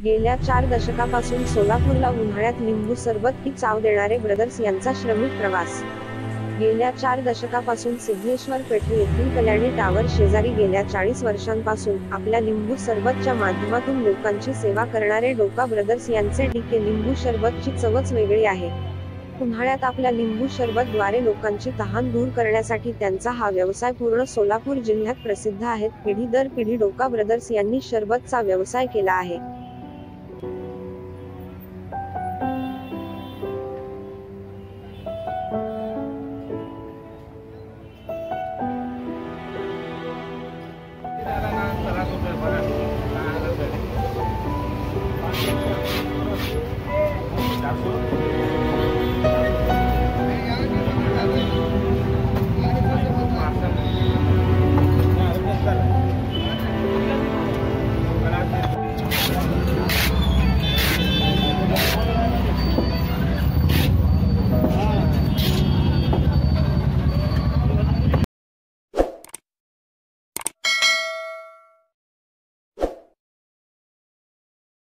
गेल्या 4 दशकापासून सोलापूरला उन्हाळ्यात लिंबू सरबत ही चाव देणारे ब्रदर्स यांचा श्रमिक प्रवास. गेल्या 4 दशकापासून सिद्धेश्वर पेठे येथील कल्याणी टावर शेजारी गेल्या 40 वर्षांपासून आपल्या लिंबू सरबतच्या माध्यमातून लोकांची सेवा करणारे डोका ब्रदर्स यांचे डीके लिंबू सरबतची चवच वेगळी आहे. उन्हाळ्यात आपल्या लिंबू सरबत द्वारे लोकांची तहान दूर करण्यासाठी त्यांचा हा व्यवसाय पूर्ण सोलापूर जिल्ह्यात प्रसिद्ध आहे. पिढी दर पिढी डोका ब्रदर्स यांनी सरबतचा व्यवसाय केला आहे.